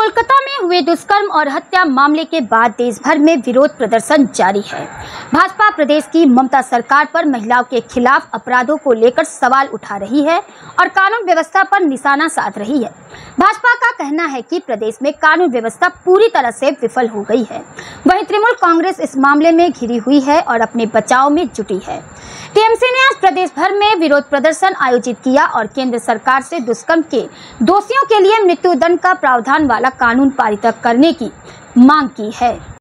कोलकाता में हुए दुष्कर्म और हत्या मामले के बाद देश भर में विरोध प्रदर्शन जारी है। भाजपा प्रदेश की ममता सरकार पर महिलाओं के खिलाफ अपराधों को लेकर सवाल उठा रही है और कानून व्यवस्था पर निशाना साध रही है। भाजपा का कहना है कि प्रदेश में कानून व्यवस्था पूरी तरह से विफल हो गई है। वहीं तृणमूल कांग्रेस इस मामले में घिरी हुई है और अपने बचाव में जुटी है। टीएमसी ने आज प्रदेश भर में विरोध प्रदर्शन आयोजित किया और केंद्र सरकार से दुष्कर्म के दोषियों के लिए मृत्युदंड का प्रावधान वाला कानून पारित करने की मांग की है।